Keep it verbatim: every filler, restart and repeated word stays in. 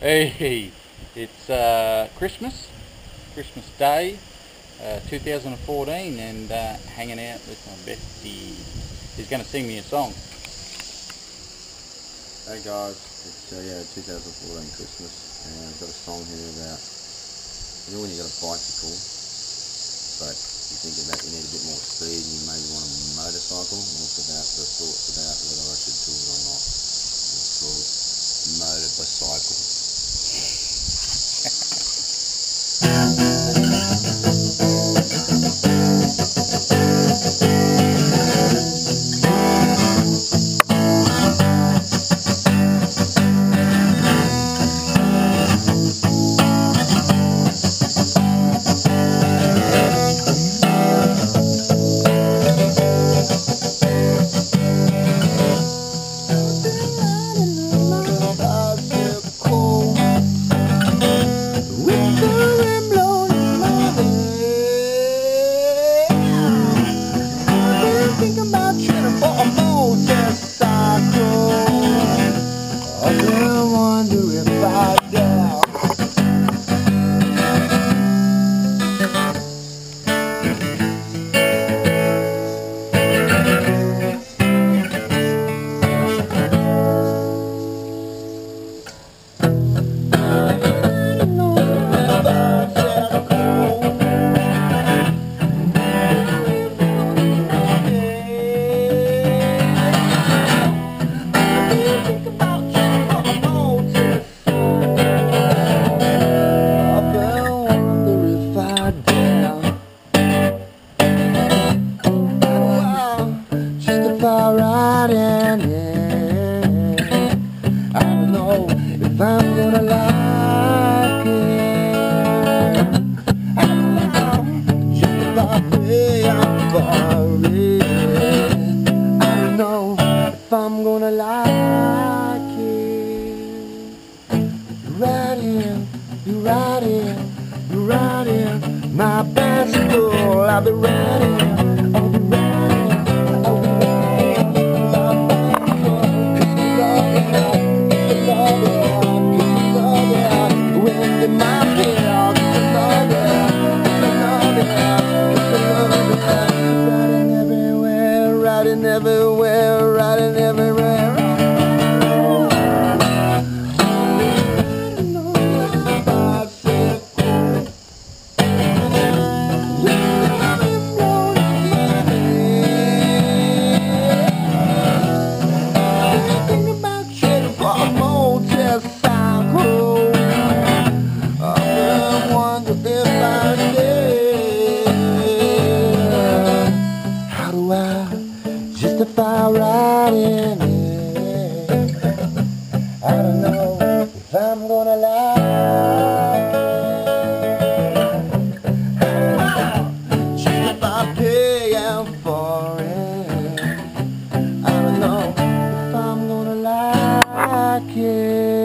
Hey, it's uh, Christmas, Christmas Day, uh, two thousand fourteen, and uh, hanging out with my bestie. He's going to sing me a song. Hey guys, it's uh, yeah, two thousand fourteen Christmas, and I've got a song here about, you know when you got a bicycle, but you think about you need a bit more speed and you maybe want a motorcycle, and it's about the thoughts about whether I should do it or not. It's called Motorbicycle. I don't know if I'm gonna like it. I don't know just if I pay for it. I don't know if I'm gonna like it. You're riding, you're riding, you're riding my bicycle. I'll be riding, I'll be riding, I'll be riding my bicycle. Riding everywhere, riding everywhere. Thinking about trading for a motorcycle. I wonder if I did. How do I justify riding it? I don't know if I'm gonna like it. Justify paying for it. I don't know if I'm gonna like it.